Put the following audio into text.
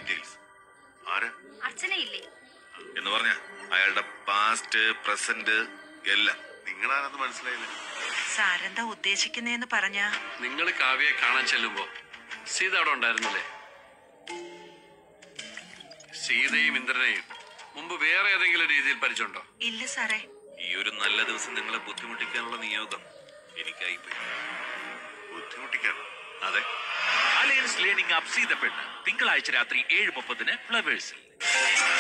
Details. ആര്? അർച്ചനയില്ലേ എന്ന് പറഞ്ഞ അയാളുടെ പാസ്റ്റ് പ്രസന്റ് എല്ലാം. നിങ്ങളാണെന്ന് മനസ്സിലായില്ല. സാരെന്താ ഉദ്ദേശിക്കുന്നേന്ന് പറഞ്ഞ? നിങ്ങൾ കാവ്യയെ കാണാൻ ചെല്ലുമ്പോ സീത അവിടെ ഉണ്ടായിരുന്നില്ലേ? സീതയും ഇന്ദ്രനെയും മുമ്പ് വേറെ ഏതെങ്കിലും രീതിയിൽ പരിചയമുണ്ടോ? ഇല്ല സാറേ. ഈ ഒരു നല്ല ദിവസം നിങ്ങളെ ബുദ്ധിമുട്ടിക്കാനുള്ള നിയോഗം എനിക്കായി പോയി. ബുദ്ധിമുട്ടിക്കാൻ? അതെ. അലയൻസ് ലേണിംഗ് ആപ്പ് സീത പെണ്ണ് തിങ്കളാഴ്ച രാത്രി 7:30 ഫ്ലവേഴ്സിൽ.